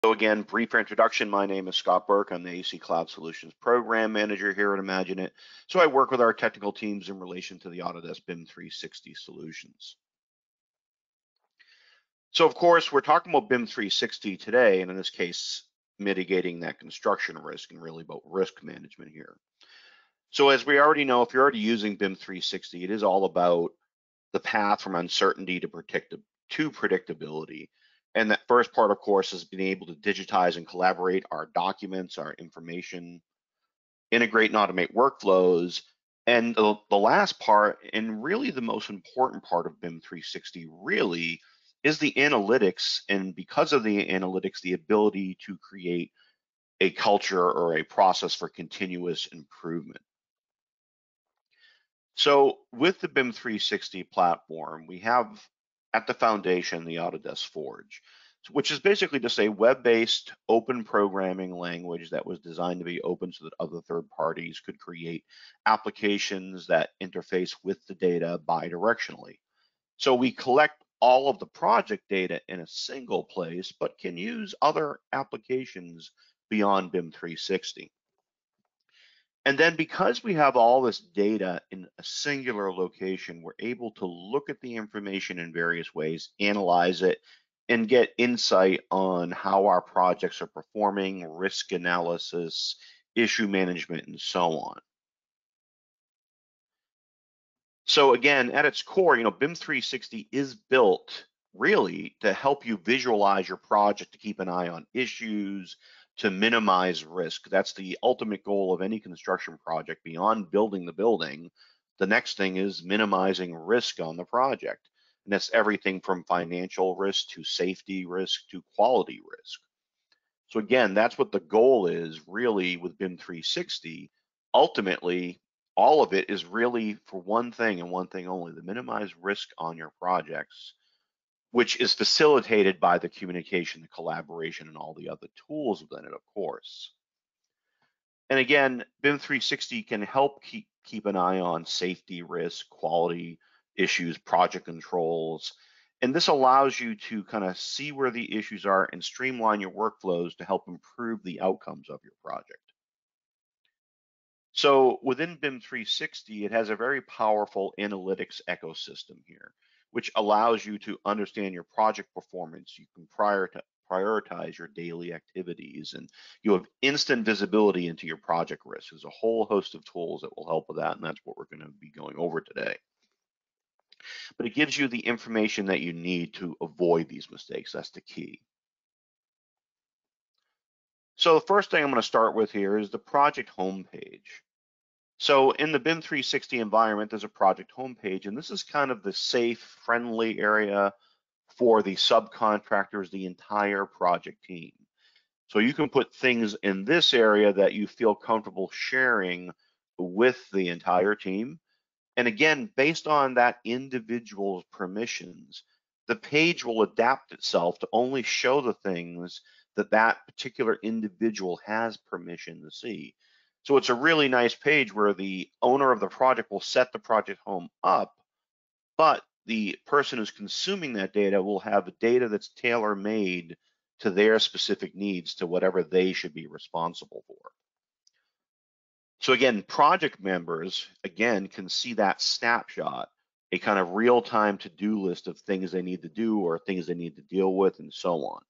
So again, brief introduction. My name is Scott Burke. I'm the AC Cloud Solutions Program Manager here at Imagine It. So I work with our technical teams in relation to the Autodesk BIM 360 solutions. So of course, we're talking about BIM 360 today, and in this case, mitigating that construction risk and really about risk management here. So as we already know, if you're already using BIM 360, it is all about the path from uncertainty to predictability. And that first part, of course, is being able to digitize and collaborate our documents, our information, integrate and automate workflows. And the last part, and really the most important part of BIM 360 really, is the analytics. And because of the analytics, the ability to create a culture or a process for continuous improvement. So with the BIM 360 platform, we have at the foundation the Autodesk Forge, which is basically just a web-based open programming language that was designed to be open so that other third parties could create applications that interface with the data bidirectionally. So we collect all of the project data in a single place, but can use other applications beyond BIM 360. And then because we have all this data in a singular location, we're able to look at the information in various ways, analyze it, and get insight on how our projects are performing, risk analysis, issue management, and so on. So again, at its core, BIM 360 is built really to help you visualize your project, to keep an eye on issues, to minimize risk. That's the ultimate goal of any construction project. Beyond building the building, the next thing is minimizing risk on the project. And that's everything from financial risk to safety risk to quality risk. So again, that's what the goal is really with BIM 360. Ultimately, all of it is really for one thing and one thing only, to minimize risk on your projects, which is facilitated by the communication, the collaboration, and all the other tools within it, of course. And again, BIM 360 can help keep an eye on safety risk, quality issues, project controls, and this allows you to kind of see where the issues are and streamline your workflows to help improve the outcomes of your project. So within BIM 360, it has a very powerful analytics ecosystem here, which allows you to understand your project performance. You can prioritize your daily activities, and you have instant visibility into your project risk. There's a whole host of tools that will help with that, and that's what we're going to be going over today. But it gives you the information that you need to avoid these mistakes. That's the key. So the first thing I'm going to start with here is the project homepage. So in the BIM 360 environment, there's a project homepage, and this is kind of the safe, friendly area for the subcontractors, the entire project team. So you can put things in this area that you feel comfortable sharing with the entire team. And again, based on that individual's permissions, the page will adapt itself to only show the things that that particular individual has permission to see. So it's a really nice page where the owner of the project will set the project home up, but the person who's consuming that data will have data that's tailor-made to their specific needs, to whatever they should be responsible for. So again, project members, again, can see that snapshot, a kind of real-time to-do list of things they need to do or things they need to deal with, and so on.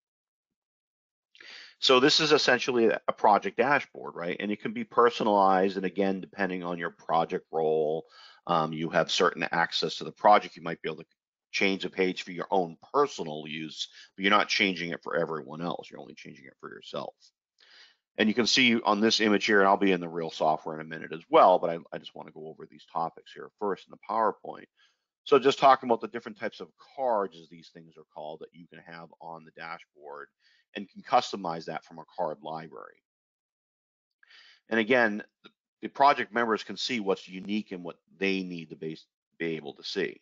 So this is essentially a project dashboard, right? And it can be personalized, and again, depending on your project role, you have certain access to the project. You might be able to change the page for your own personal use, but you're not changing it for everyone else. You're only changing it for yourself. And you can see on this image here, and I'll be in the real software in a minute as well, but I just want to go over these topics here first in the PowerPoint. So just talking about the different types of cards, as these things are called, that you can have on the dashboard, and can customize that from a card library. And again, the project members can see what's unique and what they need to be able to see.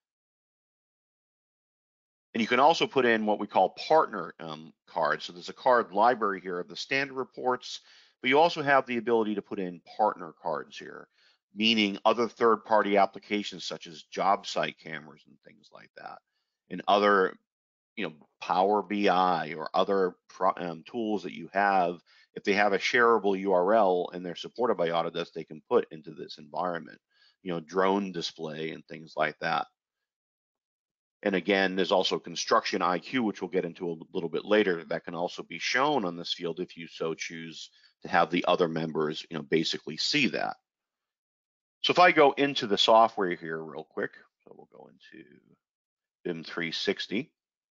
And you can also put in what we call partner cards. So there's a card library here of the standard reports, but you also have the ability to put in partner cards here, meaning other third-party applications such as job site cameras and things like that, and other Power BI or other tools that you have, if they have a shareable URL and they're supported by Autodesk, they can put into this environment, drone display and things like that. And again, there's also construction IQ, which we'll get into a little bit later, that can also be shown on this field if you so choose to have the other members, basically see that. So if I go into the software here real quick, so we'll go into BIM 360.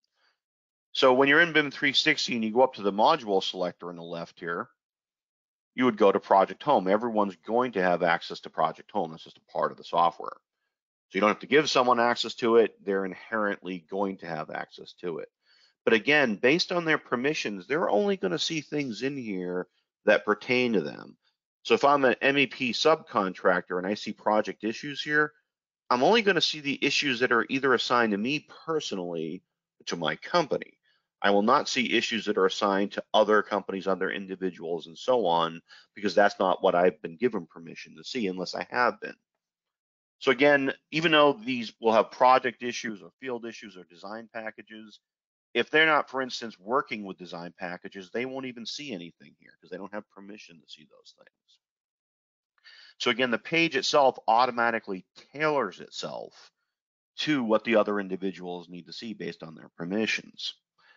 So when you're in BIM 360 and you go up to the module selector on the left here, you would go to Project Home. Everyone's going to have access to Project Home. That's just a part of the software. So you don't have to give someone access to it. They're inherently going to have access to it. But again, based on their permissions, they're only going to see things in here that pertain to them. So if I'm an MEP subcontractor and I see project issues here, I'm only going to see the issues that are either assigned to me personally, to my company. I will not see issues that are assigned to other companies, other individuals, and so on, because that's not what I've been given permission to see unless I have been. So again, even though these will have project issues or field issues or design packages, if they're not, for instance, working with design packages, they won't even see anything here because they don't have permission to see those things. So again, the page itself automatically tailors itself to what the other individuals need to see based on their permissions.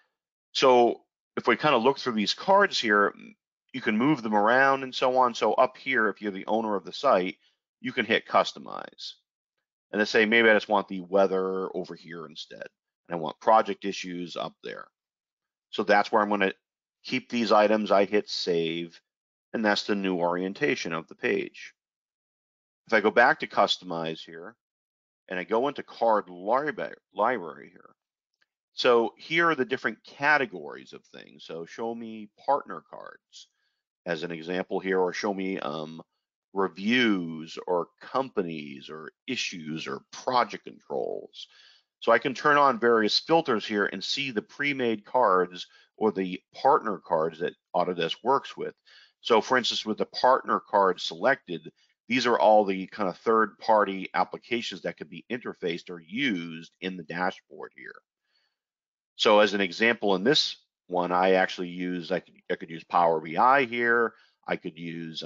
So if we kind of look through these cards here, you can move them around and so on. So up here, if you're the owner of the site, you can hit customize. And let's say maybe I just want the weather over here instead. And I want project issues up there. So that's where I'm going to keep these items. I hit save, and that's the new orientation of the page. If I go back to customize here, and I go into card library here, so here are the different categories of things. So show me partner cards as an example here, or show me reviews or companies or issues or project controls. So I can turn on various filters here and see the pre-made cards or the partner cards that Autodesk works with. So for instance, with the partner card selected, these are all the kind of third-party applications that could be interfaced or used in the dashboard here. So as an example, in this one, I actually use, I could use Power BI here. I could use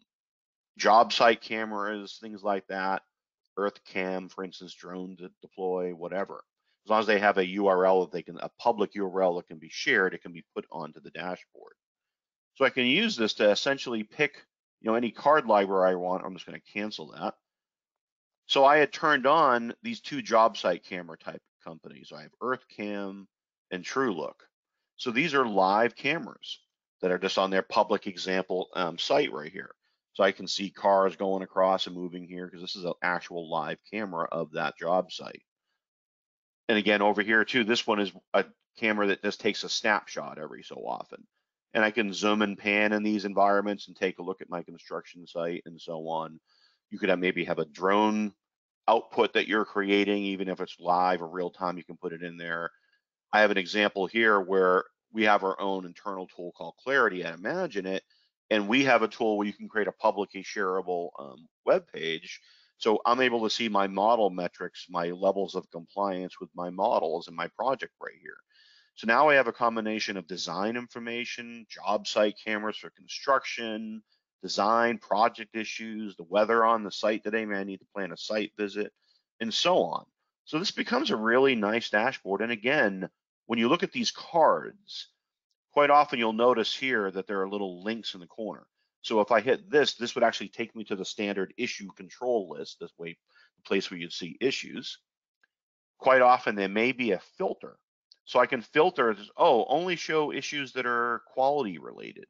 job site cameras, things like that. Earth Cam, for instance, drone to deploy, whatever. As long as they have a URL that they can, a public URL that can be shared, it can be put onto the dashboard. So I can use this to essentially pick, any card library I want. I'm just going to cancel that. So I had turned on these two job site camera type companies. I have Earth Cam and TrueLook. So these are live cameras that are just on their public example site right here. So I can see cars going across and moving here because this is an actual live camera of that job site. And again, over here too, this one is a camera that just takes a snapshot every so often. And I can zoom and pan in these environments and take a look at my construction site and so on. You could maybe have a drone output that you're creating, even if it's live or real time, you can put it in there. I have an example here where we have our own internal tool called Clarity at Imagine It, and we have a tool where you can create a publicly shareable web page. So I'm able to see my model metrics, my levels of compliance with my models in my project right here. So now I have a combination of design information, job site cameras for construction, design, project issues, the weather on the site today, I need to plan a site visit, and so on. So this becomes a really nice dashboard. And again, when you look at these cards, quite often you'll notice here that there are little links in the corner. So if I hit this, this would actually take me to the standard issue control list, this way, the place where you'd see issues. Quite often there may be a filter. So I can filter, only show issues that are quality related.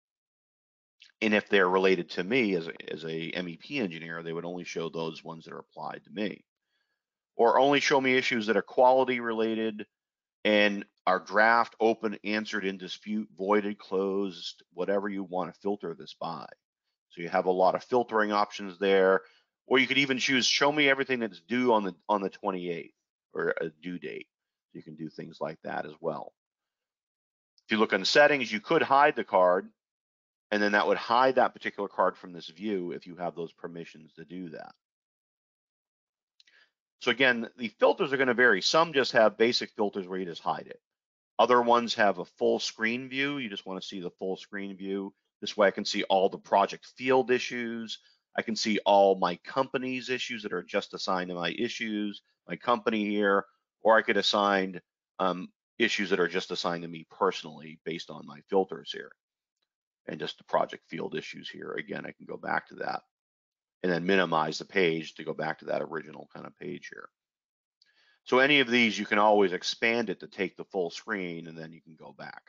And if they're related to me as a MEP engineer, they would only show those ones that are applied to me. Or only show me issues that are quality related and are draft, open, answered, in dispute, voided, closed, whatever you want to filter this by. So you have a lot of filtering options there. Or you could even choose, show me everything that's due on the 28th or a due date. You can do things like that as well. If you look on settings, you could hide the card, and then that would hide that particular card from this view if you have those permissions to do that. So again, the filters are going to vary. Some just have basic filters where you just hide it. Other ones have a full screen view. You just want to see the full screen view. This way I can see all the project field issues. I can see all my company's issues that are just assigned to my issues, my company here, or I could assign issues that are just assigned to me personally based on my filters here. And just the project field issues here. Again, I can go back to that and then minimize the page to go back to that original kind of page here. So any of these, you can always expand it to take the full screen, and then you can go back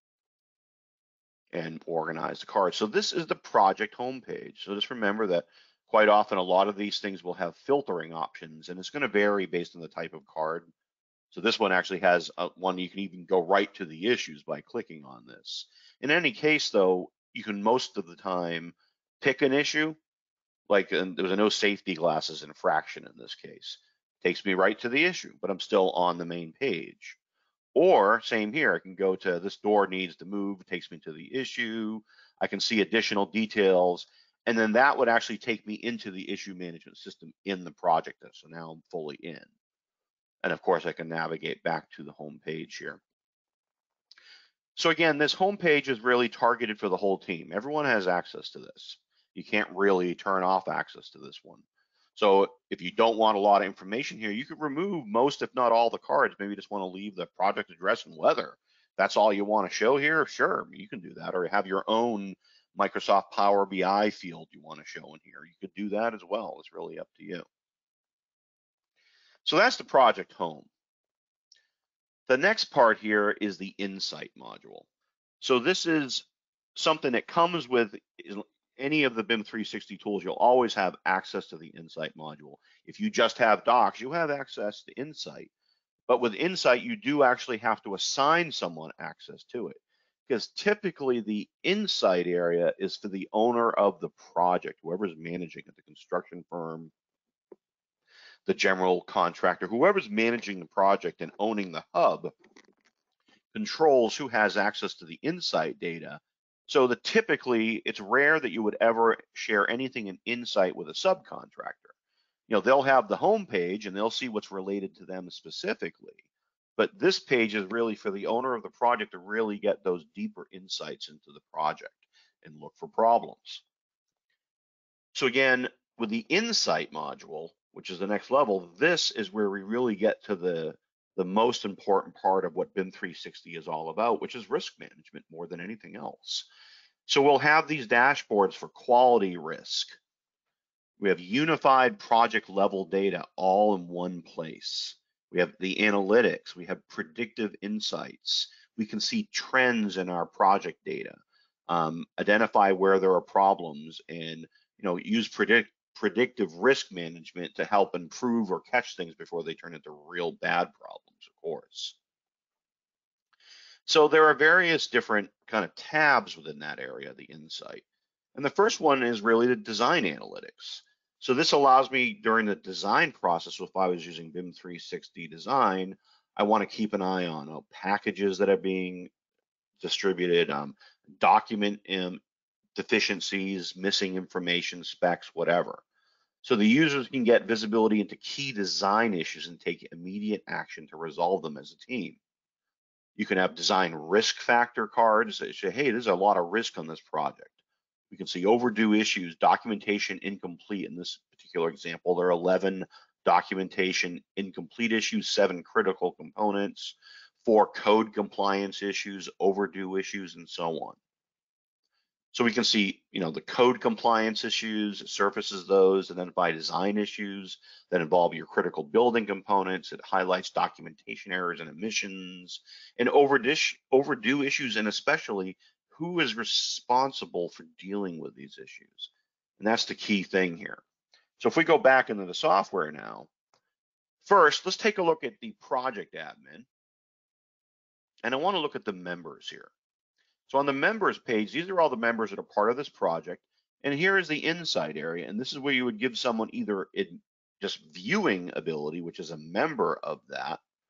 and organize the cards. So this is the project homepage. So just remember that quite often a lot of these things will have filtering options, and it's going to vary based on the type of card. So this one actually has one you can even go right to the issues by clicking on this. In any case, though, you can most of the time pick an issue. Like there was a no safety glasses infraction in this case. Takes me right to the issue, but I'm still on the main page. Or same here, I can go to this door needs to move, takes me to the issue. I can see additional details, and then that would actually take me into the issue management system in the project. So now I'm fully in. And of course, I can navigate back to the home page here. So again, this home page is really targeted for the whole team. Everyone has access to this. You can't really turn off access to this one. So if you don't want a lot of information here, you could remove most, if not all, the cards. Maybe you just want to leave the project address and weather. That's all you want to show here? Sure, you can do that. Or have your own Microsoft Power BI field you want to show in here. You could do that as well. It's really up to you. So that's the project home. The next part here is the Insight module. So this is something that comes with any of the BIM 360 tools. You'll always have access to the Insight module. If you just have docs, you have access to Insight. But with Insight, you do actually have to assign someone access to it, because typically the Insight area is for the owner of the project, whoever's managing it, the construction firm, the general contractor, whoever's managing the project and owning the hub controls who has access to the Insight data. So typically, it's rare that you would ever share anything in Insight with a subcontractor. They'll have the home page and they'll see what's related to them specifically. But this page is really for the owner of the project to really get those deeper insights into the project and look for problems. So again, with the Insight module, which is the next level, this is where we really get to the most important part of what BIM 360 is all about, which is risk management more than anything else. So we'll have these dashboards for quality risk. We have unified project level data all in one place. We have the analytics, we have predictive insights. We can see trends in our project data, identify where there are problems, and use predictive risk management to help improve or catch things before they turn into real bad problems, of course. So there are various different kind of tabs within that area, the Insight. And the first one is really the design analytics. So this allows me during the design process, if I was using BIM 360 design, I want to keep an eye on packages that are being distributed, document deficiencies, missing information, specs, whatever. So the users can get visibility into key design issues and take immediate action to resolve them as a team. You can have design risk factor cards that say, hey, there's a lot of risk on this project. We can see overdue issues, documentation incomplete. In this particular example, there are 11 documentation incomplete issues, 7 critical components, 4 code compliance issues, overdue issues, and so on. So we can see, the code compliance issues, it surfaces those, identify design issues that involve your critical building components. It highlights documentation errors and omissions, and overdue issues, and especially who is responsible for dealing with these issues. And that's the key thing here. So if we go back into the software now, first, let's take a look at the project admin. And I want to look at the members here. So on the members page, these are all the members that are part of this project. And here is the Insight area. And this is where you would give someone either just viewing ability, which is a member of that,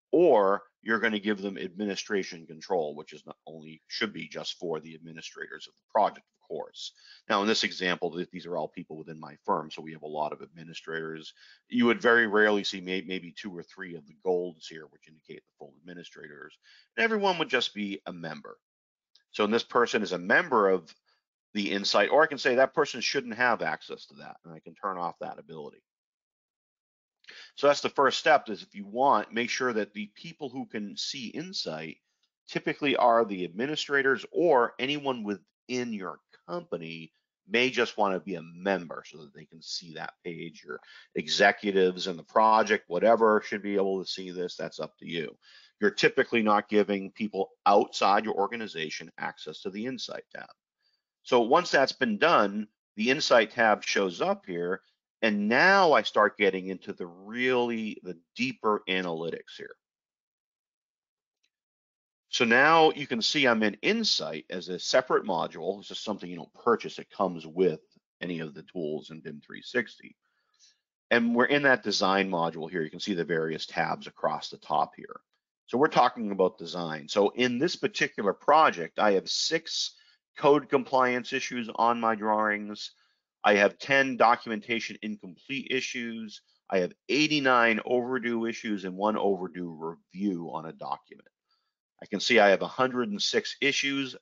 or you're going to give them administration control, which is not only should be just for the administrators of the project, of course. Now, in this example, these are all people within my firm, so we have a lot of administrators. You would very rarely see maybe 2 or 3 of the golds here, which indicate the full administrators, and everyone would just be a member. So this person is a member of the Insight, or I can say that person shouldn't have access to that, and I can turn off that ability. So that's the first step, is if you want, make sure that the people who can see Insight typically are the administrators or anyone within your company may just want to be a member so that they can see that page. Your executives in the project, whatever, should be able to see this. That's up to you. You're typically not giving people outside your organization access to the Insight tab. So once that's been done, the Insight tab shows up here, and now I start getting into the deeper analytics here. So now you can see I'm in Insight as a separate module. This is something you don't purchase. It comes with any of the tools in BIM 360. And we're in that design module here. You can see the various tabs across the top here. So we're talking about design. So in this particular project, I have 6 code compliance issues on my drawings. I have 10 documentation incomplete issues. I have 89 overdue issues and 1 overdue review on a document. I can see I have 106 issues.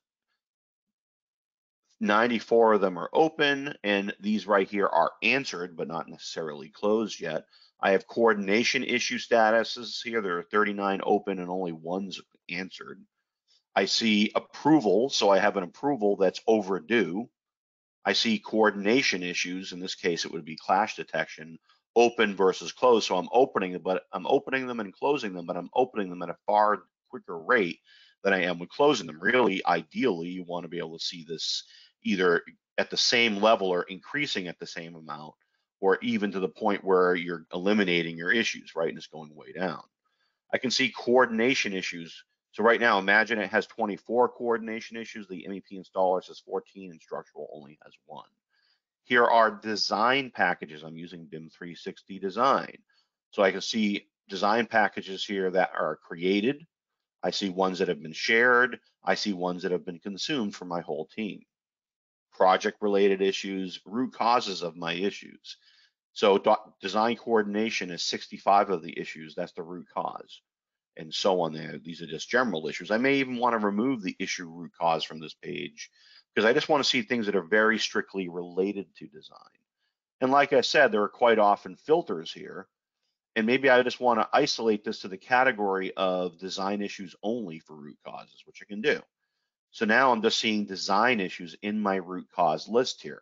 94 of them are open, and these right here are answered, but not necessarily closed yet. I have coordination issue statuses here. There are 39 open and only 1's answered. I see approval, so I have an approval that's overdue. I see coordination issues. In this case, it would be clash detection, open versus closed. So I'm opening them and closing them, but I'm opening them at a far quicker rate than I am with closing them. Really, ideally, you want to be able to see this either at the same level or increasing at the same amount, or even to the point where you're eliminating your issues, right? And it's going way down. I can see coordination issues. So right now, imagine it has 24 coordination issues. The MEP installer says 14 and structural only has 1. Here are design packages. I'm using BIM 360 design. So I can see design packages here that are created. I see ones that have been shared. I see ones that have been consumed for my whole team. Project related issues, root causes of my issues. So design coordination is 65 of the issues. That's the root cause, and so on there. These are just general issues. I may even want to remove the issue root cause from this page because I just want to see things that are very strictly related to design. And like I said, there are quite often filters here, and maybe I just want to isolate this to the category of design issues only for root causes, which I can do. So now I'm just seeing design issues in my root cause list here.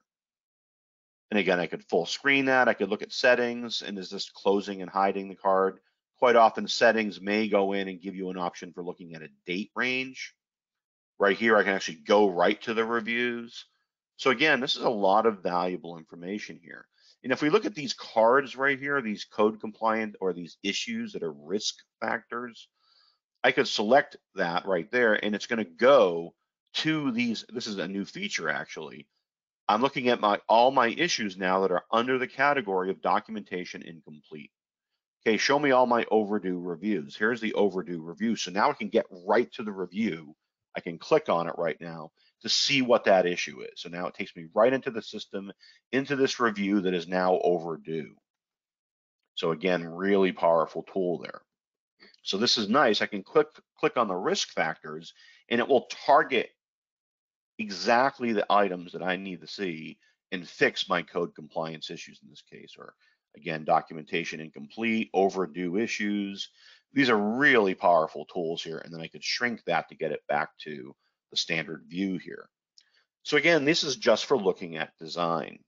And again, I could full screen that. I could look at settings, and is this closing and hiding the card? Quite often settings may go in and give you an option for looking at a date range. Right here, I can actually go right to the reviews. So again, this is a lot of valuable information here. And if we look at these cards right here, these code compliant or these issues that are risk factors, I could select that right there, and it's going to go to these. This is a new feature actually. I'm looking at all my issues now that are under the category of documentation incomplete. Okay, show me all my overdue reviews. Here's the overdue review. So now I can get right to the review. I can click on it right now to see what that issue is. So now it takes me right into the system, into this review that is now overdue. So again, really powerful tool there. So this is nice. I can click on the risk factors, and it will target exactly the items that I need to see and fix my code compliance issues in this case, or again, documentation incomplete, overdue issues. These are really powerful tools here, and then I could shrink that to get it back to the standard view here. So again, this is just for looking at design.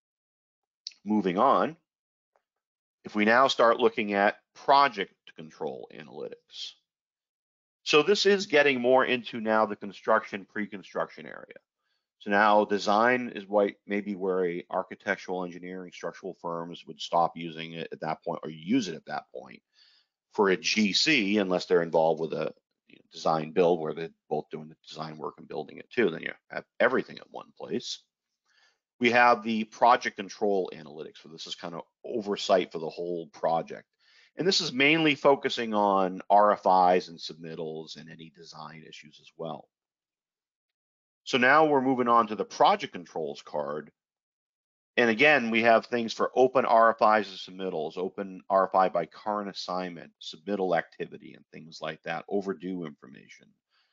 Moving on, if we now start looking at project control analytics. So this is getting more into now the construction, pre-construction area. So now design is maybe where a architectural engineering structural firms would stop using it at that point, or use it at that point. For a GC, unless they're involved with a design build where they're both doing the design work and building it too, then you have everything at one place. We have the project control analytics. So this is kind of oversight for the whole project. And this is mainly focusing on RFIs and submittals and any design issues as well. So now we're moving on to the project controls card. And again, we have things for open RFIs and submittals, open RFI by current assignment, submittal activity, and things like that, overdue information.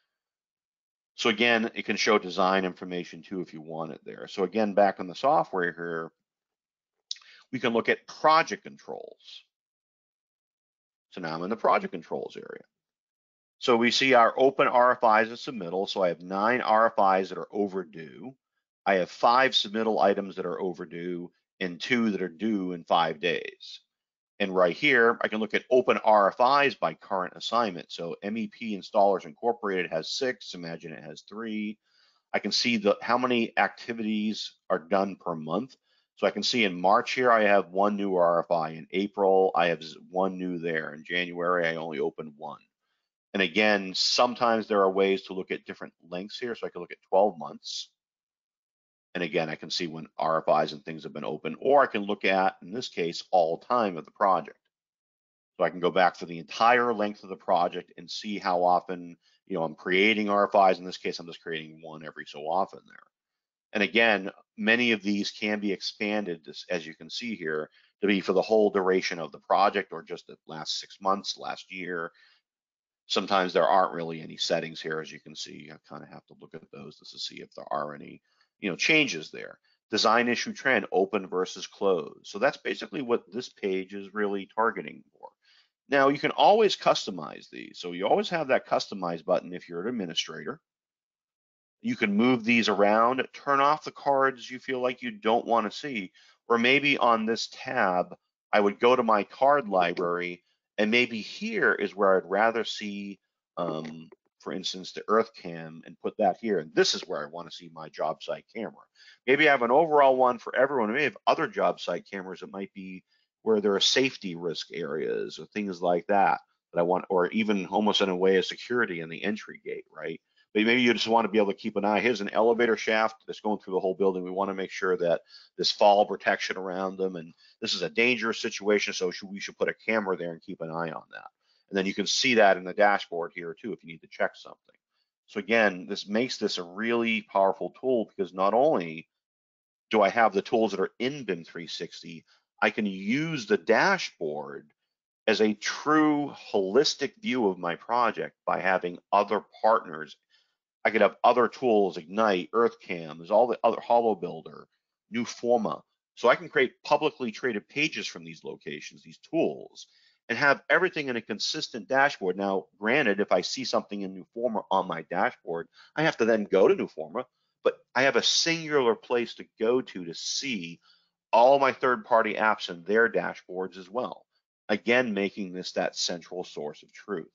So again, it can show design information too if you want it there. So again, back on the software here, we can look at project controls. So now I'm in the project controls area. So we see our open RFIs and submittals. So I have 9 RFIs that are overdue. I have 5 submittal items that are overdue and 2 that are due in 5 days. And right here, I can look at open RFIs by current assignment. So MEP Installers Incorporated has 6, Imagine it has 3. I can see how many activities are done per month. So I can see in March here, I have 1 new RFI. In April, I have 1 new there. In January, I only opened 1. And again, sometimes there are ways to look at different lengths here. So I can look at 12 months. And again, I can see when RFIs and things have been open, or I can look at, in this case, all time of the project. So I can go back for the entire length of the project and see how often, I'm creating RFIs. In this case, I'm just creating 1 every so often there. And again, many of these can be expanded, as you can see here, to be for the whole duration of the project or just the last 6 months, last year. Sometimes there aren't really any settings here, as you can see. I kind of have to look at those just to see if there are any, changes there. Design issue trend, open versus closed. So that's basically what this page is really targeting for. Now you can always customize these. So you always have that customize button if you're an administrator. You can move these around, turn off the cards you feel like you don't want to see, or maybe on this tab, I would go to my card library, and maybe here is where I'd rather see, for instance, the Earth Cam, and put that here. And this is where I want to see my job site camera. Maybe I have an overall one for everyone. I may have other job site cameras that might be where there are safety risk areas or things like that I want, or even almost in a way of security in the entry gate, right? But maybe you just want to be able to keep an eye. Here's an elevator shaft that's going through the whole building. We want to make sure that there's fall protection around them, and this is a dangerous situation, so we should put a camera there and keep an eye on that. And then you can see that in the dashboard here too if you need to check something. So again, this makes this a really powerful tool, because not only do I have the tools that are in BIM 360, I can use the dashboard as a true holistic view of my project by having other partners. I could have other tools, Ignite, EarthCam, there's all the other Hollow Builder, New Forma. So I can create publicly traded pages from these locations, these tools, and have everything in a consistent dashboard. Now, granted, if I see something in New Forma on my dashboard, I have to then go to New Forma, but I have a singular place to go to see all my third-party apps and their dashboards as well. Again, making this that central source of truth.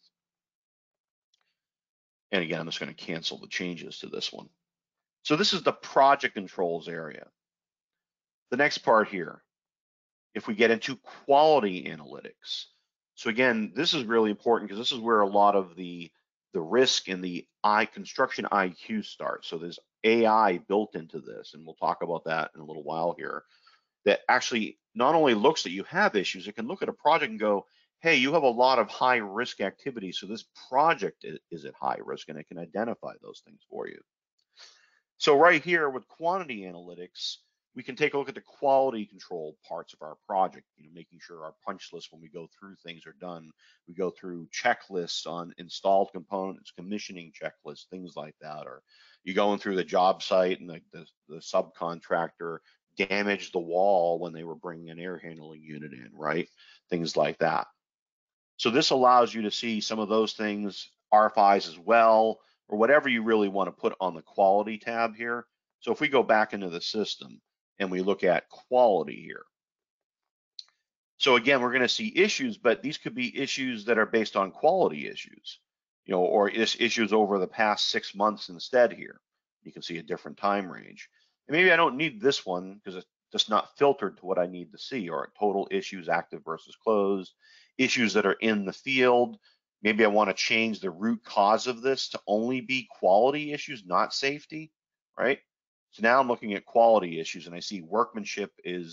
And again, I'm just going to cancel the changes to this one. So this is the project controls area. The next part here, if we get into quality analytics. So again, this is really important, because this is where a lot of the risk and the construction IQ starts. So there's AI built into this, and we'll talk about that in a little while here, that actually not only looks that you have issues, it can look at a project and go, hey, you have a lot of high risk activity, so this project is at high risk, and it can identify those things for you. So right here with quantity analytics, we can take a look at the quality control parts of our project, making sure our punch list when we go through things are done. We go through checklists on installed components, commissioning checklists, things like that. Or you going through the job site and the subcontractor damaged the wall when they were bringing an air handling unit in, right? Things like that. So this allows you to see some of those things, RFIs as well, or whatever you really want to put on the quality tab here. So if we go back into the system and we look at quality here. So again, we're going to see issues, but these could be issues that are based on quality issues, or issues over the past 6 months instead here. You can see a different time range. And maybe I don't need this one because it's just not filtered to what I need to see, or total issues, active versus closed, issues that are in the field. Maybe I want to change the root cause of this to only be quality issues, not safety, right? So now I'm looking at quality issues, and I see workmanship is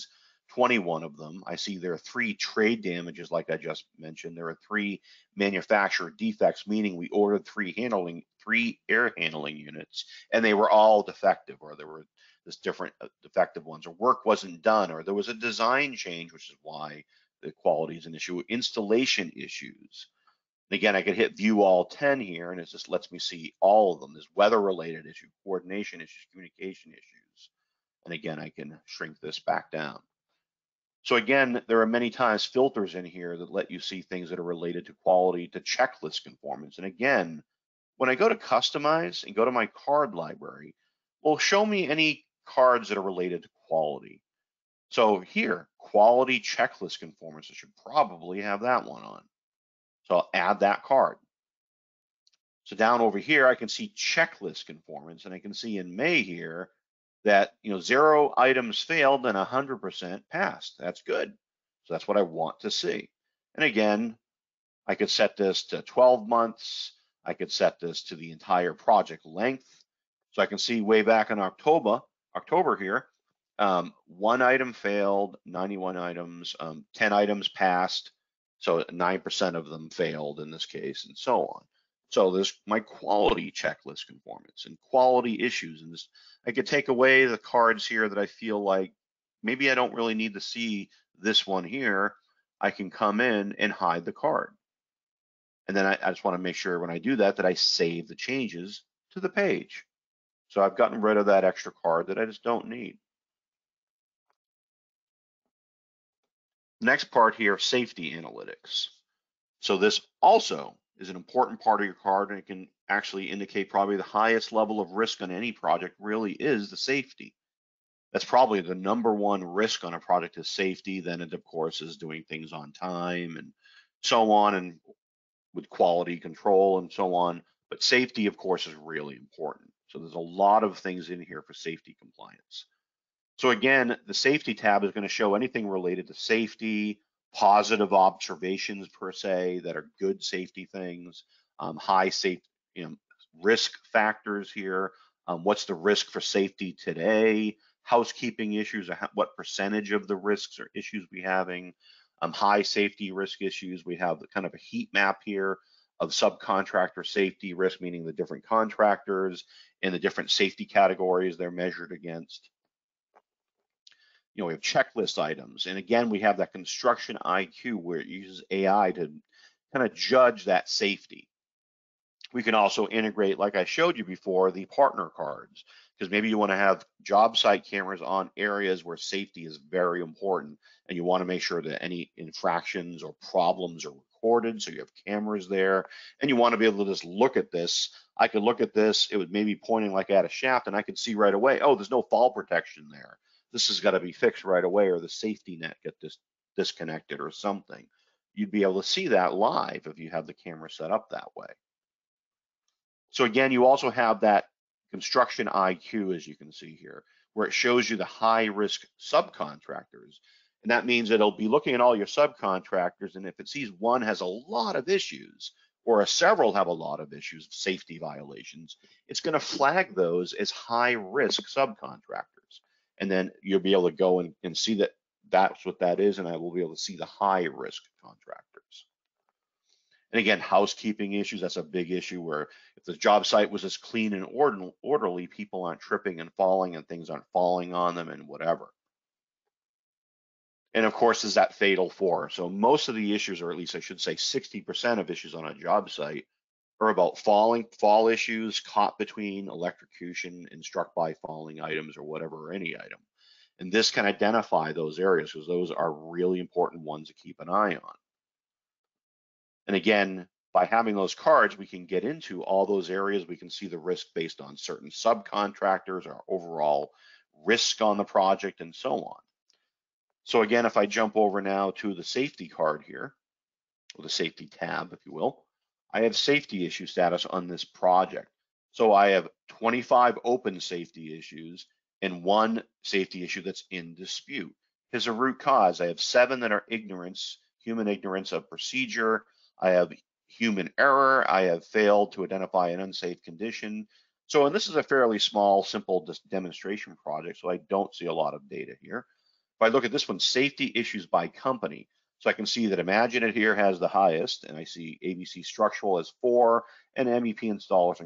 21 of them. I see there are 3 trade damages, like I just mentioned. There are 3 manufacturer defects, meaning we ordered 3 air handling units, and they were all defective, or there were this different defective ones, or work wasn't done, or there was a design change, which is why the quality is an issue. Installation issues. And again, I could hit view all 10 here, and it just lets me see all of them. There's weather-related issues, coordination issues, communication issues. And again, I can shrink this back down. So again, there are many times filters in here that let you see things that are related to quality, to checklist conformance. And again, when I go to customize and go to my card library, well, show me any cards that are related to quality. So here, quality checklist conformance, I should probably have that one on. So I'll add that card. So down over here, I can see checklist conformance, and I can see in May here that 0 items failed and 100% passed. That's good. So that's what I want to see. And again, I could set this to 12 months. I could set this to the entire project length. So I can see way back in October here, 1 item failed, 91 items, 10 items passed. So 9% of them failed in this case, and so on. So there's my quality checklist conformance and quality issues. And this, I could take away the cards here that I feel like maybe I don't really need to see this one here. I can come in and hide the card. And then I just want to make sure when I do that, that I save the changes to the page. So I've gotten rid of that extra card that I just don't need. Next part here, safety analytics. So this also is an important part of your card, and it can actually indicate probably the highest level of risk on any project really is the safety. That's probably the #1 risk on a project is safety. Then it, of course, is doing things on time and so on, and with quality control and so on. But safety, of course, is really important. So there's a lot of things in here for safety compliance. So again, the safety tab is going to show anything related to safety, positive observations per se that are good safety things, high safety, risk factors here. What's the risk for safety today? Housekeeping issues, what percentage of the risks or issues we having? High safety risk issues. We have kind of a heat map here of subcontractor safety risk, meaning the different contractors and the different safety categories they're measured against. We have checklist items. And again, we have that construction IQ where it uses AI to kind of judge that safety. We can also integrate, like I showed you before, the partner cards, because maybe you want to have job site cameras on areas where safety is very important, and you want to make sure that any infractions or problems are recorded, so you have cameras there, and you want to be able to just look at this. I could look at this, it was maybe pointing like at a shaft, and I could see right away, oh, there's no fall protection there. This has got to be fixed right away, or the safety net get disconnected or something. You'd be able to see that live if you have the camera set up that way. So again, you also have that construction IQ, as you can see here, where it shows you the high risk subcontractors. And that means that it'll be looking at all your subcontractors, and if it sees one has a lot of issues, or several have a lot of issues, safety violations, it's going to flag those as high risk subcontractors. And then you'll be able to go and see that that's what that is, and I will be able to see the high risk contractors. And again, housekeeping issues, that's a big issue where if the job site was as clean and orderly, people aren't tripping and falling and things aren't falling on them and whatever. And of course, is that fatal 4. So most of the issues, or at least I should say 60% of issues on a job site are about fall issues caught between electrocution and struck by falling items or whatever, or any item. And this can identify those areas because those are really important ones to keep an eye on. And again, by having those cards, we can get into all those areas. We can see the risk based on certain subcontractors, our overall risk on the project, and so on. So again, if I jump over now to the safety card here, or the safety tab, if you will, I have safety issue status on this project. So I have 25 open safety issues and 1 safety issue that's in dispute. Here's a root cause. I have 7 that are ignorance, human ignorance of procedure. I have human error. I have failed to identify an unsafe condition. So, and this is a fairly small, simple demonstration project, so I don't see a lot of data here. If I look at this one, safety issues by company, so I can see that Imagine It here has the highest, and I see ABC Structural as 4, and MEP Installers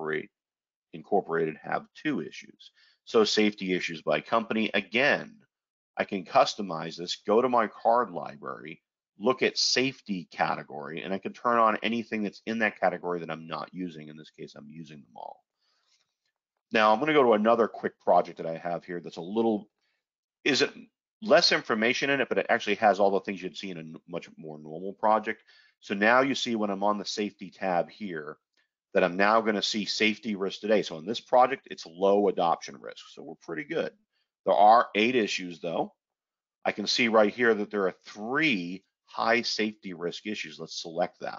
Incorporated have 2 issues. So safety issues by company, again, I can customize this, go to my card library, look at safety category, and I can turn on anything that's in that category that I'm not using. In this case, I'm using them all. Now I'm going to go to another quick project that I have here that's a little, isn't less information in it, but it actually has all the things you'd see in a much more normal project. So now you see when I'm on the safety tab here, that I'm now going to see safety risk today. So in this project, it's low adoption risk. So we're pretty good. There are 8 issues though. I can see right here that there are 3 high safety risk issues. Let's select that.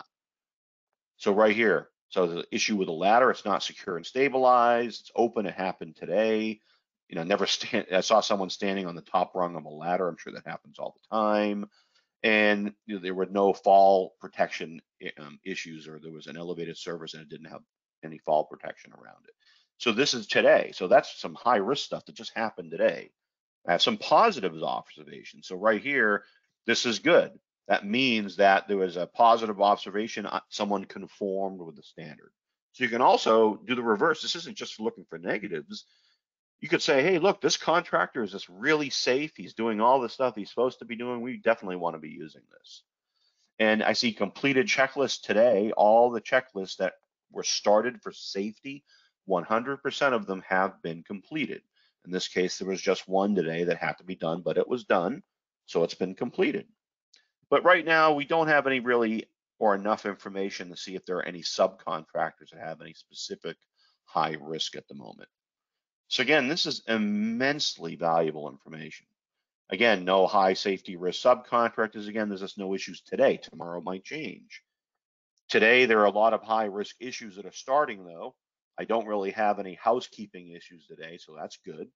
So right here, so the issue with the ladder, it's not secure and stabilized, it's open, it happened today. You know, I saw someone standing on the top rung of a ladder. I'm sure that happens all the time. And you know, there were no fall protection issues, or there was an elevated surface and it didn't have any fall protection around it. So this is today. So that's some high risk stuff that just happened today. I have some positive observations. So right here, this is good. That means that there was a positive observation, someone conformed with the standard. So you can also do the reverse. This isn't just looking for negatives. You could say, hey, look, this contractor is just really safe. He's doing all the stuff he's supposed to be doing. We definitely want to be using this. And I see completed checklists today. All the checklists that were started for safety, 100% of them have been completed. In this case, there was just one today that had to be done, but it was done, so it's been completed. But right now, we don't have any really or enough information to see if there are any subcontractors that have any specific high risk at the moment. So again, this is immensely valuable information. Again, no high safety risk subcontractors. Again, there's just no issues today. Tomorrow might change. Today, there are a lot of high risk issues that are starting though. I don't really have any housekeeping issues today, so that's good.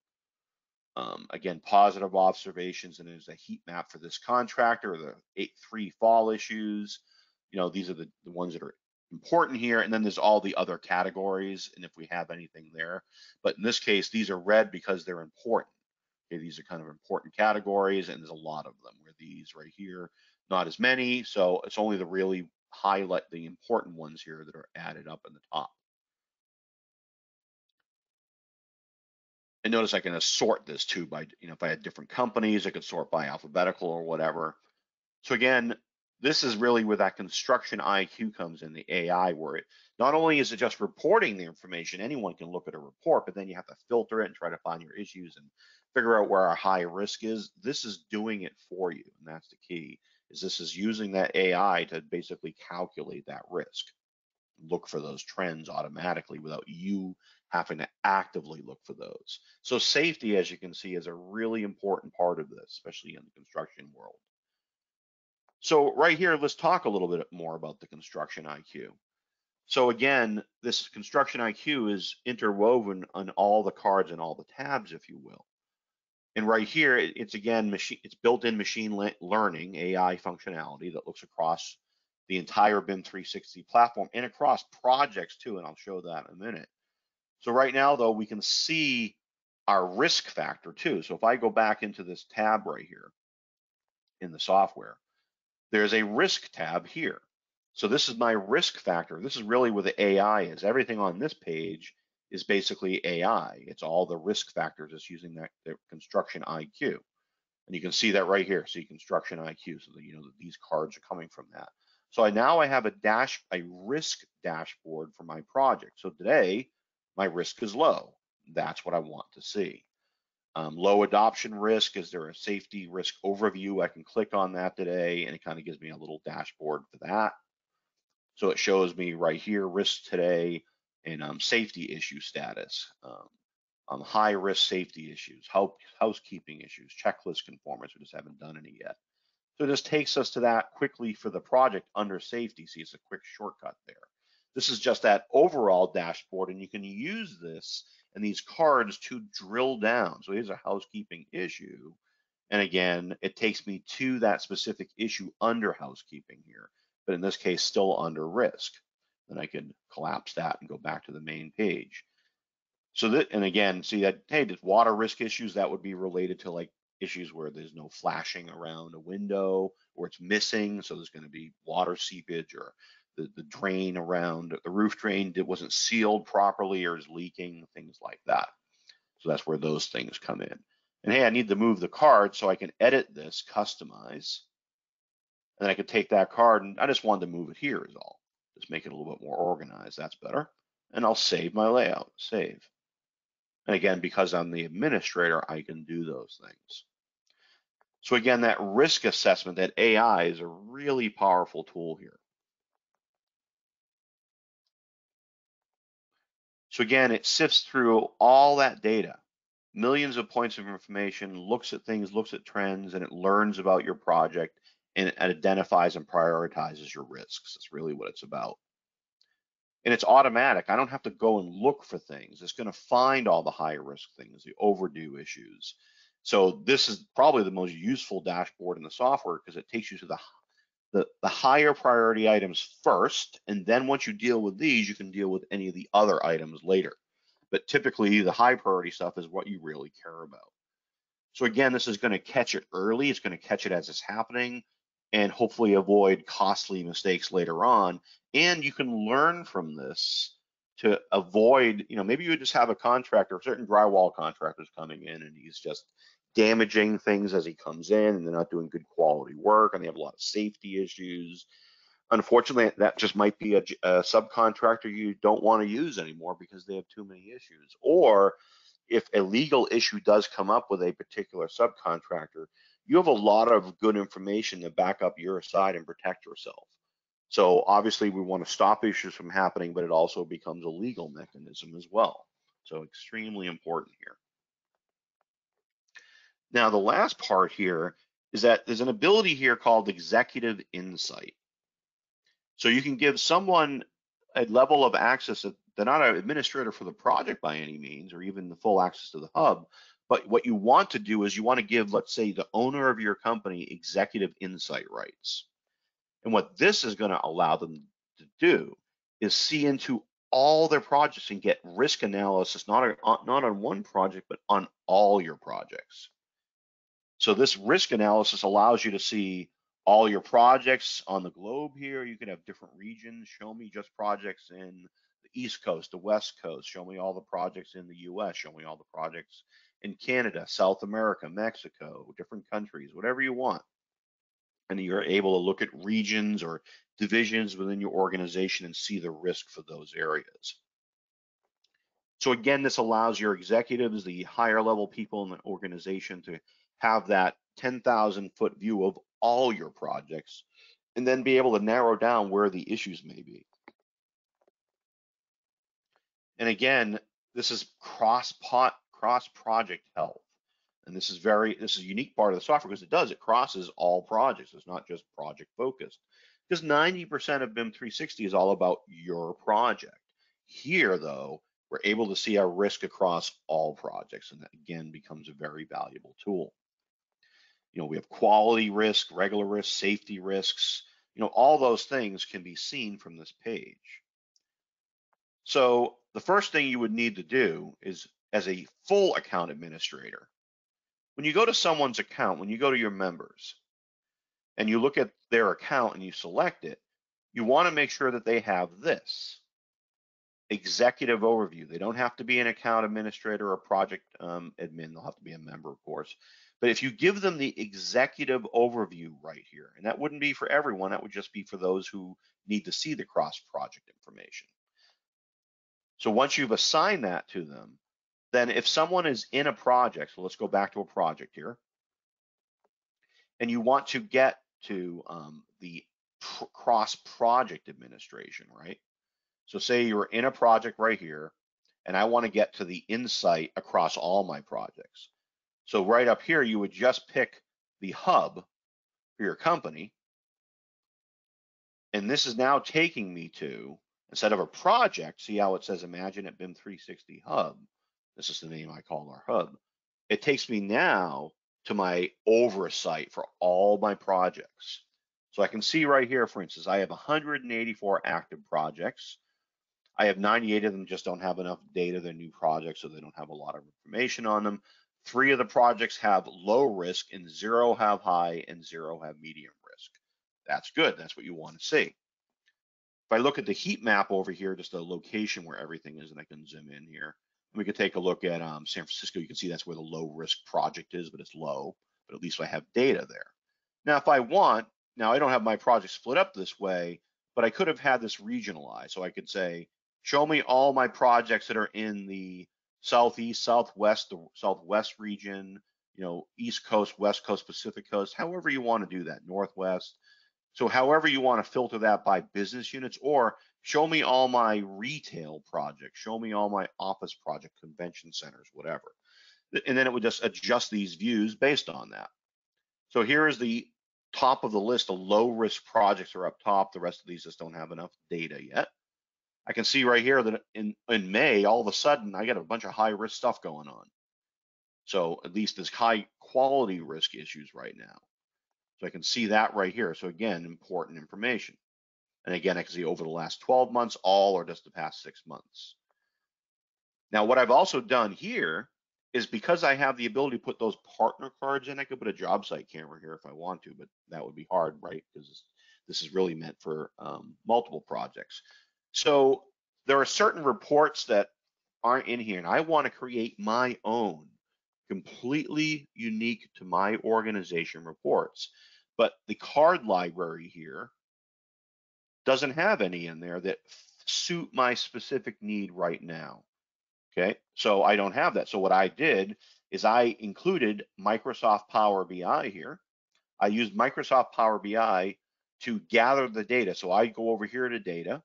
Again, positive observations, and there's a heat map for this contractor, the 3 fall issues. You know, these are the ones that are important here, and then there's all the other categories, and if we have anything there. But in this case, these are red because they're important. Okay, these are kind of important categories, and there's a lot of them. Where these right here, not as many, so it's only the really highlight, the important ones here that are added up in the top. And notice I can sort this too by, you know, if I had different companies, I could sort by alphabetical or whatever. So again, this is really where that construction IQ comes in, the AI, where it not only is it just reporting the information, anyone can look at a report, but then you have to filter it and try to find your issues and figure out where our high risk is. This is doing it for you, and that's the key, is this is using that AI to basically calculate that risk, look for those trends automatically without you having to actively look for those. So safety, as you can see, is a really important part of this, especially in the construction world. So right here, let's talk a little bit more about the construction IQ. So again, this construction IQ is interwoven on all the cards and all the tabs, if you will. And right here, it's again, it's built-in machine learning, AI functionality that looks across the entire BIM 360 platform and across projects too, and I'll show that in a minute. So right now, though, we can see our risk factor too. So if I go back into this tab right here in the software, there's a risk tab here. So this is my risk factor. This is really where the AI is. Everything on this page is basically AI. It's all the risk factors. It's using that construction IQ. And you can see that right here. See construction IQ. So that you know that these cards are coming from that. So now I have a risk dashboard for my project. So today, my risk is low. That's what I want to see. Low adoption risk, is there a safety risk overview? I can click on that today, and it kind of gives me a little dashboard for that. So it shows me right here, risk today, and safety issue status, high risk safety issues, housekeeping issues, checklist conformance. We just haven't done any yet. So this takes us to that quickly for the project under safety. See, it's a quick shortcut there. This is just that overall dashboard, and you can use this and these cards to drill down. So here's a housekeeping issue. And again, it takes me to that specific issue under housekeeping here, but in this case, still under risk. Then I can collapse that and go back to the main page. So that, and again, see that, hey, there's water risk issues that would be related to like issues where there's no flashing around a window, or it's missing, so there's going to be water seepage, or the drain around the roof drain that wasn't sealed properly or is leaking, things like that. So that's where those things come in. And hey, I need to move the card, so I can edit this, customize, and then I could take that card, and I just wanted to move it here is all. Just make it a little bit more organized, that's better. And I'll save my layout, save. And again, because I'm the administrator, I can do those things. So again, that risk assessment, that AI is a really powerful tool here. So again, it sifts through all that data, millions of points of information, looks at things, looks at trends, and it learns about your project, and it identifies and prioritizes your risks. That's really what it's about. And it's automatic. I don't have to go and look for things. It's going to find all the high risk things, the overdue issues. So this is probably the most useful dashboard in the software, because it takes you to the higher priority items first, and then once you deal with these, you can deal with any of the other items later. But typically the high priority stuff is what you really care about. So again, this is going to catch it early. It's going to catch it as it's happening, and hopefully avoid costly mistakes later on. And you can learn from this to avoid, maybe you just have a contractor, certain drywall contractors coming in, and he's just damaging things as he comes in, and they're not doing good quality work, and they have a lot of safety issues. Unfortunately, that just might be a subcontractor you don't want to use anymore because they have too many issues. Or if a legal issue does come up with a particular subcontractor, you have a lot of good information to back up your side and protect yourself. So obviously we want to stop issues from happening, but it also becomes a legal mechanism as well. So extremely important here. Now, the last part here is that there's an ability here called executive insight. So you can give someone a level of access that they're not an administrator for the project by any means, or even the full access to the hub. But what you want to do is you want to give, let's say, the owner of your company executive insight rights. And what this is going to allow them to do is see into all their projects and get risk analysis, not on one project, but on all your projects. So this risk analysis allows you to see all your projects on the globe here. You can have different regions. Show me just projects in the East Coast, the West Coast. Show me all the projects in the US. Show me all the projects in Canada, South America, Mexico, different countries, whatever you want. And you're able to look at regions or divisions within your organization and see the risk for those areas. So again, this allows your executives, the higher level people in the organization, to have that 10,000-foot view of all your projects, and then be able to narrow down where the issues may be. And again, this is cross-project health. And this is a unique part of the software, because it crosses all projects. It's not just project focused, because 90% of BIM 360 is all about your project. Here, though, we're able to see our risk across all projects, and that again becomes a very valuable tool. We have quality risk, regular risk, safety risks, all those things can be seen from this page. So the first thing you would need to do is, as a full account administrator, when you go to someone's account, when you go to your members and you look at their account and you select it, you want to make sure that they have this executive overview. They don't have to be an account administrator or project admin. They'll have to be a member, of course. But if you give them the executive overview right here, and that wouldn't be for everyone, that would just be for those who need to see the cross-project information. So once you've assigned that to them, then if someone is in a project, so let's go back to a project here, and you want to get to the cross-project administration, right? So say you're in a project right here, and I want to get to the insight across all my projects. So right up here, you would just pick the hub for your company. And this is now taking me to, instead of a project, see how it says Imagine at BIM 360 Hub? This is the name I call our hub. It takes me now to my oversight for all my projects. So I can see right here, for instance, I have 184 active projects. I have 98 of them just don't have enough data. They're new projects, so they don't have a lot of information on them. 3 of the projects have low risk and 0 have high and 0 have medium risk. That's good. That's what you want to see. If I look at the heat map over here, just a location where everything is, and I can zoom in here, we could take a look at San Francisco. You can see that's where the low risk project is, but it's low, but at least I have data there. Now, if I want, now I don't have my project split up this way, but I could have had this regionalized. So I could say, show me all my projects that are in the Southeast, Southwest, the Southwest region, East Coast, West Coast, Pacific Coast, however you want to do that, Northwest. So however you want to filter that by business units, or show me all my retail projects, show me all my office project, convention centers, whatever. And then it would just adjust these views based on that. So here is the top of the list. The low risk projects are up top. The rest of these just don't have enough data yet. I can see right here that in May, all of a sudden, I got a bunch of high risk stuff going on. So at least there's high quality risk issues right now. So I can see that right here. So again, important information. And again, I can see over the last 12 months, all or just the past 6 months. Now, what I've also done here is because I have the ability to put those partner cards in, I could put a job site camera here if I want to, but that would be hard, right? Because this is really meant for multiple projects. So there are certain reports that aren't in here, and I want to create my own completely unique to my organization reports. But the card library here doesn't have any in there that suit my specific need right now. Okay, so I don't have that. So what I did is I included Microsoft Power BI here. I used Microsoft Power BI to gather the data. So I go over here to data.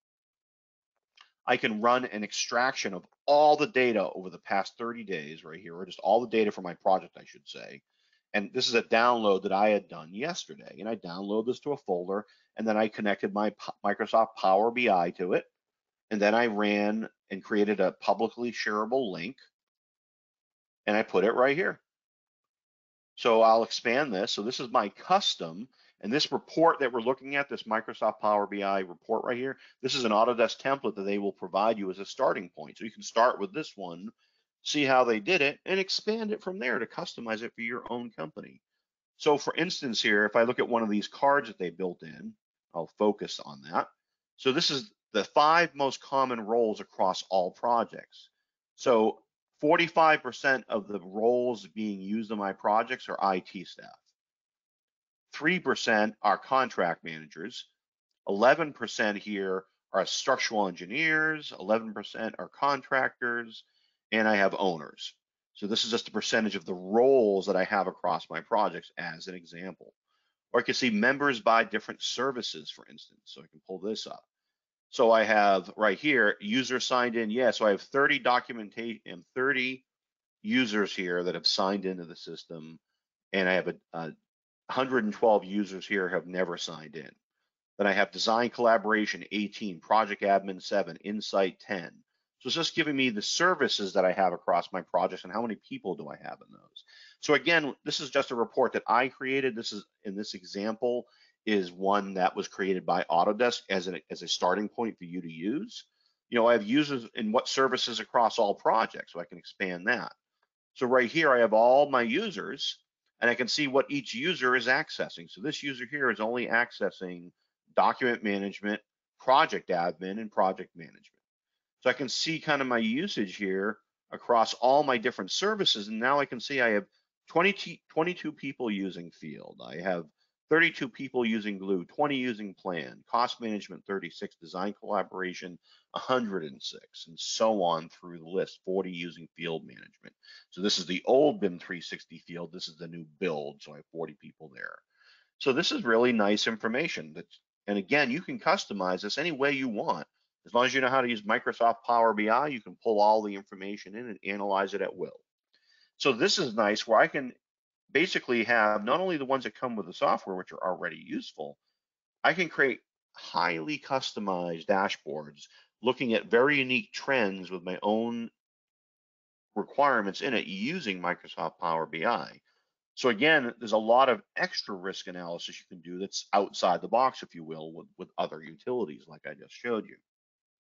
I can run an extraction of all the data over the past 30 days right here, or just all the data for my project, I should say. And this is a download that I had done yesterday. And I download this to a folder, and then I connected my Microsoft Power BI to it. And then I ran and created a publicly shareable link, and I put it right here. So I'll expand this. So this is my custom, and this report that we're looking at, this Microsoft Power BI report right here, this is an Autodesk template that they will provide you as a starting point. So you can start with this one, see how they did it, and expand it from there to customize it for your own company. So for instance here, if I look at one of these cards that they built in, I'll focus on that. So this is the 5 most common roles across all projects. So 45% of the roles being used in my projects are IT staff. 3% are contract managers. 11% here are structural engineers. 11% are contractors, and I have owners. So this is just a percentage of the roles that I have across my projects as an example. Or I can see members by different services, for instance. So I can pull this up. So I have right here, user signed in. Yeah, so I have 30 documentation and 30 users here that have signed into the system. And I have 112 users here have never signed in. Then I have design collaboration 18, project admin 7, insight 10. So it's just giving me the services that I have across my projects and how many people do I have in those. So again, this is just a report that I created. This is, in this example, is one that was created by Autodesk as a starting point for you to use. I have users in what services across all projects, so I can expand that. So right here, I have all my users, and I can see what each user is accessing. So this user here is only accessing document management, project admin, and project management. So I can see kind of my usage here across all my different services. And now I can see I have 22 people using Field. I have 32 people using Glue, 20 using Plan, cost management 36, design collaboration 106, and so on through the list, 40 using field management. So this is the old BIM 360 field. This is the new build. So I have 40 people there. So this is really nice information. And again, you can customize this any way you want. As long as you know how to use Microsoft Power BI, you can pull all the information in and analyze it at will. So this is nice where I can basically have not only the ones that come with the software, which are already useful, I can create highly customized dashboards looking at very unique trends with my own requirements in it using Microsoft Power BI. So again, there's a lot of extra risk analysis you can do that's outside the box, if you will, with other utilities like I just showed you.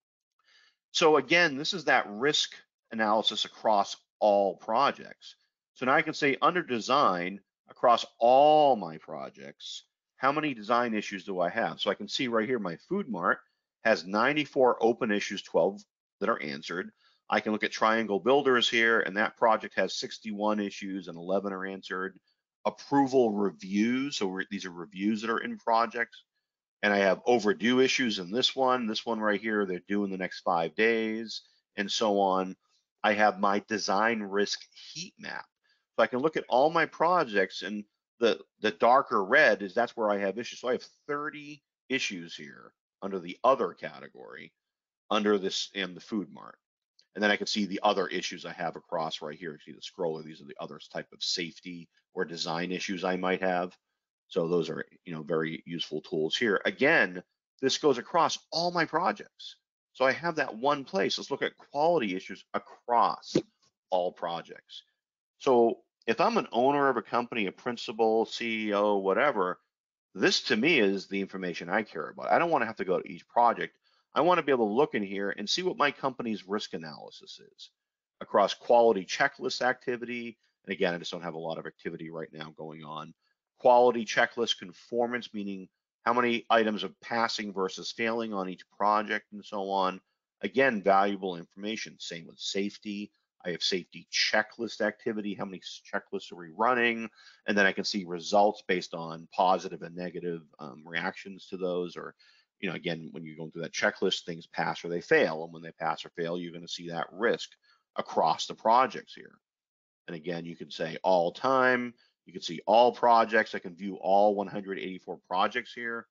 So again, this is that risk analysis across all projects. So now I can say under design, across all my projects, how many design issues do I have? So I can see right here, my Food Mart has 94 open issues, 12 that are answered. I can look at Triangle Builders here, and that project has 61 issues and 11 are answered. Approval reviews, so these are reviews that are in projects. And I have overdue issues in this one right here, they're due in the next 5 days, and so on. I have my design risk heat map. So I can look at all my projects, and the darker red is that's where I have issues. So I have 30 issues here under the other category, under this in the Food Mart. And then I can see the other issues I have across right here. You see the scroller, these are the other type of safety or design issues I might have. So those are, very useful tools here. Again, this goes across all my projects. So I have that one place. Let's look at quality issues across all projects. So if I'm an owner of a company, a principal, CEO, whatever, this to me is the information I care about. I don't want to have to go to each project. I want to be able to look in here and see what my company's risk analysis is across quality checklist activity. And again, I just don't have a lot of activity right now going on. Quality checklist conformance, meaning how many items are passing versus failing on each project and so on. Again, valuable information. Same with safety. I have safety checklist activity. How many checklists are we running? And then I can see results based on positive and negative reactions to those. Or, again, when you're going through that checklist, things pass or they fail. And when they pass or fail, you're going to see that risk across the projects here. And again, you can say all time. You can see all projects. I can view all 184 projects here.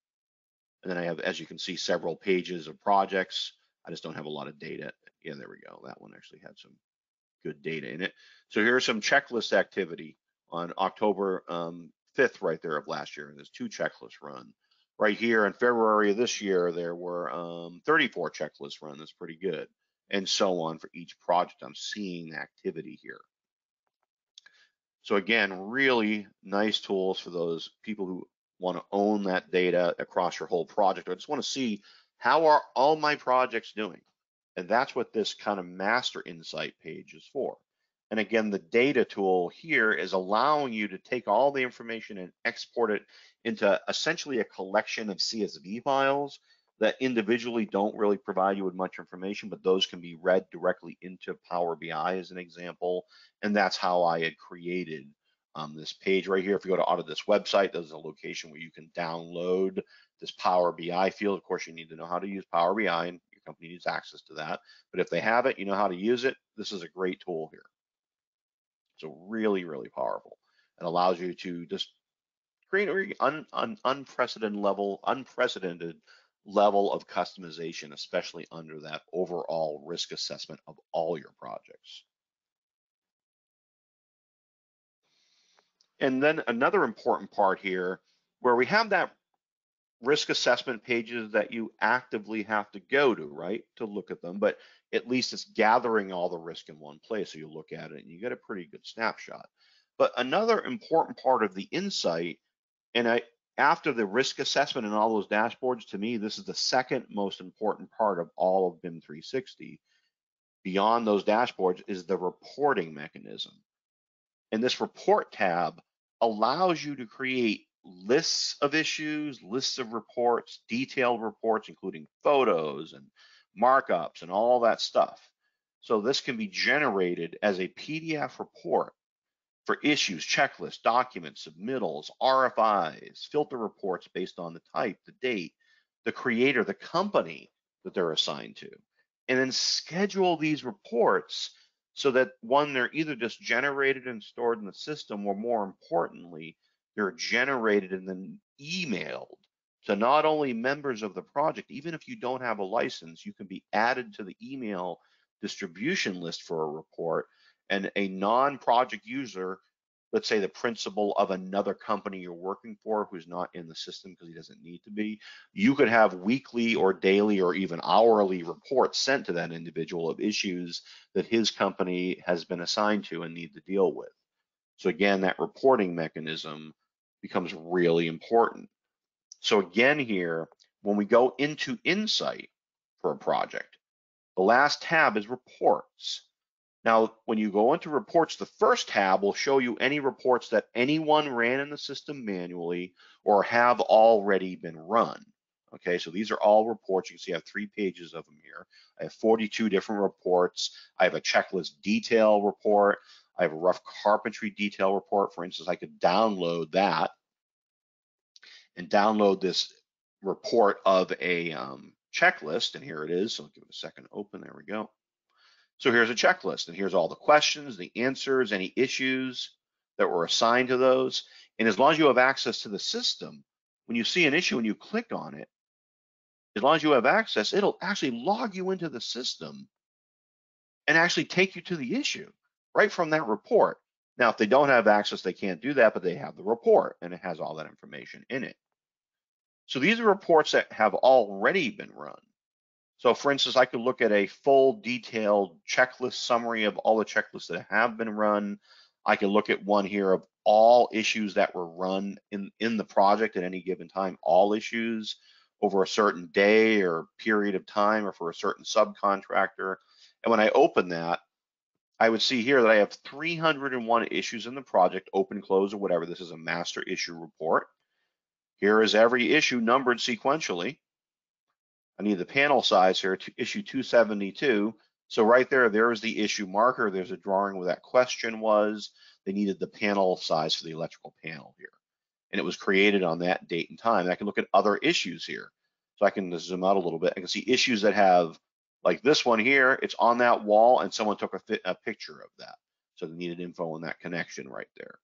And then I have, as you can see, several pages of projects. I just don't have a lot of data. Yeah, there we go. That one actually had some good data in it. So here's some checklist activity on October 5th right there of last year, and there's 2 checklists run. Right here in February of this year, there were 34 checklists run. That's pretty good. And so on for each project. I'm seeing the activity here. So again, really nice tools for those people who want to own that data across your whole project. I just want to see, how are all my projects doing? And that's what this kind of master insight page is for. And again, the data tool here is allowing you to take all the information and export it into essentially a collection of CSV files that individually don't really provide you with much information, but those can be read directly into Power BI as an example. And that's how I had created this page right here. If you go to Autodesk website, there's a location where you can download this Power BI field. Of course, you need to know how to use Power BI, and your company needs access to that. But if they have it, you know how to use it. This is a great tool here. So really, really powerful. It allows you to just create an unprecedented level of customization, especially under that overall risk assessment of all your projects. And then another important part here, where we have that risk assessment pages that you actively have to go to, right, to look at them, but at least it's gathering all the risk in one place. So you look at it and you get a pretty good snapshot. But another important part of the insight, and after the risk assessment and all those dashboards, to me, this is the second most important part of all of BIM 360. Beyond those dashboards is the reporting mechanism. And this report tab allows you to create lists of issues, lists of reports, detailed reports, including photos and markups and all that stuff. So this can be generated as a PDF report for issues, checklists, documents, submittals, RFIs, filter reports based on the type, the date, the creator, the company that they're assigned to, and then schedule these reports so that, one, they're either just generated and stored in the system, or more importantly, they're generated and then emailed to not only members of the project. Even if you don't have a license, you can be added to the email distribution list for a report, and a non-project user, let's say the principal of another company you're working for who's not in the system because he doesn't need to be, you could have weekly or daily or even hourly reports sent to that individual of issues that his company has been assigned to and need to deal with. So again, that reporting mechanism becomes really important. So again here, when we go into Insight for a project, the last tab is Reports. Now, when you go into reports, the first tab will show you any reports that anyone ran in the system manually or have already been run. Okay, so these are all reports. You can see I have 3 pages of them here. I have 42 different reports. I have a checklist detail report. I have a rough carpentry detail report. For instance, I could download that and download this report of a checklist, and here it is. So I'll give it a second to open. There we go. So here's a checklist, and here's all the questions, the answers, any issues that were assigned to those. And as long as you have access to the system, when you see an issue and you click on it, as long as you have access, it'll actually log you into the system and actually take you to the issue right from that report. Now, if they don't have access, they can't do that, but they have the report and it has all that information in it. So these are reports that have already been run. So for instance, I could look at a full detailed checklist summary of all the checklists that have been run. I could look at one here of all issues that were run in the project at any given time, all issues over a certain day or period of time or for a certain subcontractor. And when I open that, I would see here that I have 301 issues in the project, open, close, or whatever. This is a master issue report. Here is every issue numbered sequentially. I need the panel size here, to issue 272. So right there is the issue marker. There's a drawing where that question was. They needed the panel size for the electrical panel here. And it was created on that date and time. And I can look at other issues here. So I can zoom out a little bit. I can see issues that have, like this one here, it's on that wall and someone took a picture of that. So they needed info on that connection right there.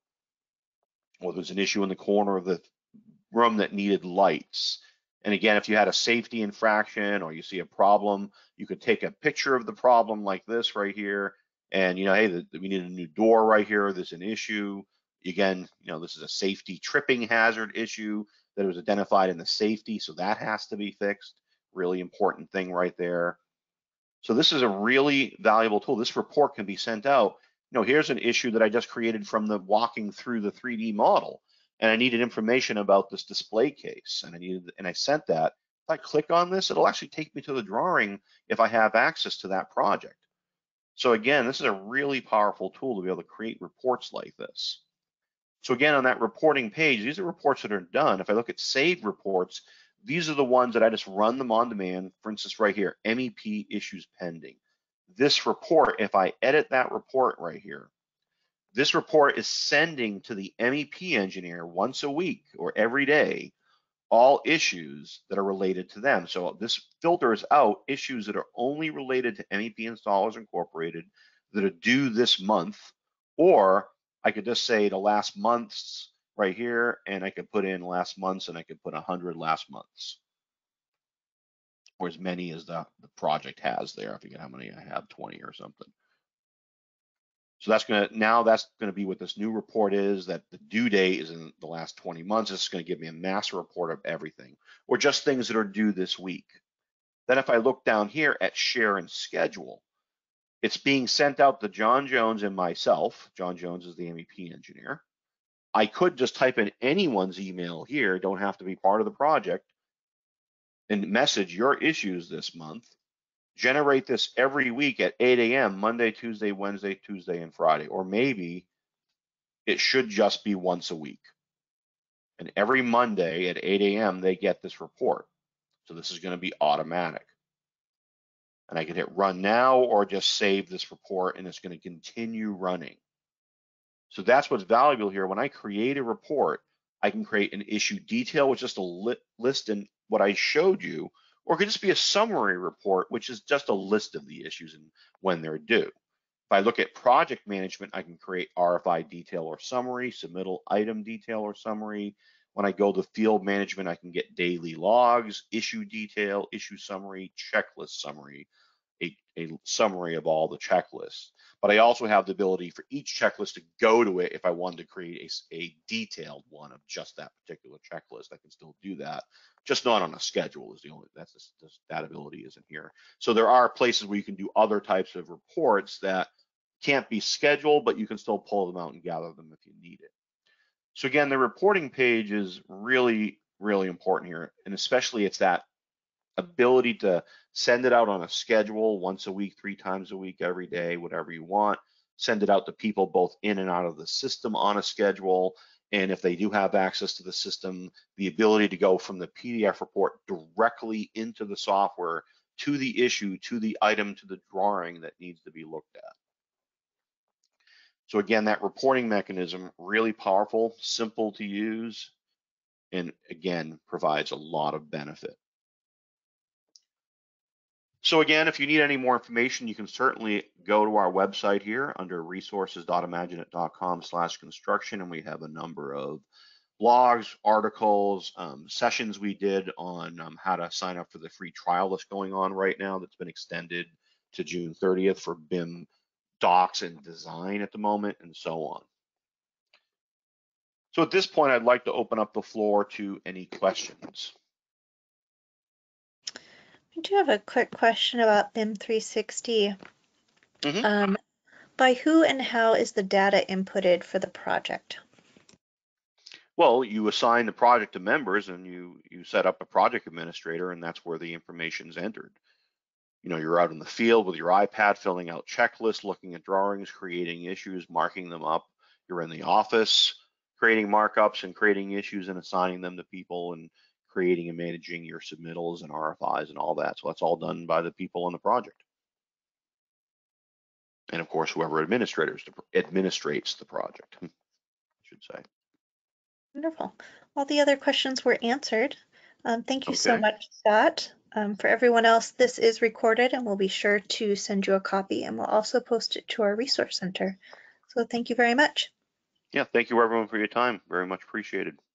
Or there's an issue in the corner of the room that needed lights. And again, if you had a safety infraction or you see a problem, you could take a picture of the problem like this right here. And, hey, we need a new door right here. There's an issue. Again, this is a safety tripping hazard issue that was identified in the safety. So that has to be fixed. Really important thing right there. So this is a really valuable tool. This report can be sent out. Here's an issue that I just created from the walking through the 3D model. And I needed information about this display case, and I sent that. If I click on this, it'll actually take me to the drawing if I have access to that project. So again, this is a really powerful tool to be able to create reports like this. So again, on that reporting page, these are reports that are done. If I look at saved reports, these are the ones that I just run them on demand. For instance, right here, MEP issues pending. This report, if I edit that report right here, this report is sending to the MEP engineer once a week or every day all issues that are related to them. So this filters out issues that are only related to MEP Installers Incorporated that are due this month, or I could just say the last months right here, and I could put in last months, and I could put 100 last months, or as many as the project has there. I forget how many I have, 20 or something. So that's gonna be what this new report is, that the due date is in the last 20 months. It's gonna give me a master report of everything, or just things that are due this week. Then if I look down here at share and schedule, it's being sent out to John Jones and myself. John Jones is the MEP engineer. I could just type in anyone's email here, don't have to be part of the project, and message your issues this month. Generate this every week at 8 a.m., Monday, Tuesday, Wednesday, Tuesday, and Friday. Or maybe it should just be once a week. And every Monday at 8 a.m., they get this report. So this is going to be automatic. And I can hit run now or just save this report, and it's going to continue running. So that's what's valuable here. When I create a report, I can create an issue detail, which is just a list in what I showed you, or it could just be a summary report, which is just a list of the issues and when they're due. If I look at project management, I can create RFI detail or summary, submittal item detail or summary. When I go to field management, I can get daily logs, issue detail, issue summary, checklist summary, a summary of all the checklists. But I also have the ability for each checklist to go to it if I wanted to create a detailed one of just that particular checklist. I can still do that, just not on a schedule is the only, that ability isn't here. So there are places where you can do other types of reports that can't be scheduled, but you can still pull them out and gather them if you need it. So again, the reporting page is really, really important here. And especially it's that ability to send it out on a schedule once a week, 3 times a week, every day, whatever you want. Send it out to people both in and out of the system on a schedule. And if they do have access to the system, the ability to go from the PDF report directly into the software to the issue, to the item, to the drawing that needs to be looked at. So again, that reporting mechanism, really powerful, simple to use, and again, provides a lot of benefit. So again, if you need any more information, you can certainly go to our website here under resources.imagineit.com/construction, and we have a number of blogs, articles, sessions we did on how to sign up for the free trial that's going on right now that's been extended to June 30th for BIM docs and design at the moment, and so on. So at this point, I'd like to open up the floor to any questions. I do have a quick question about BIM 360. By who and how is the data inputted for the project? Well, you assign the project to members and you set up a project administrator, and that's where the information's entered. You know, you're out in the field with your iPad filling out checklists, looking at drawings, creating issues, marking them up. You're in the office creating markups and creating issues and assigning them to people and creating and managing your submittals and RFIs and all that. So that's all done by the people on the project. And of course, whoever administrates the project, I should say. Wonderful. All the other questions were answered. Thank you so Okay. much, Scott. For everyone else, this is recorded and we'll be sure to send you a copy, and we'll also post it to our resource center. So thank you very much. Yeah, thank you everyone for your time. Very much appreciated.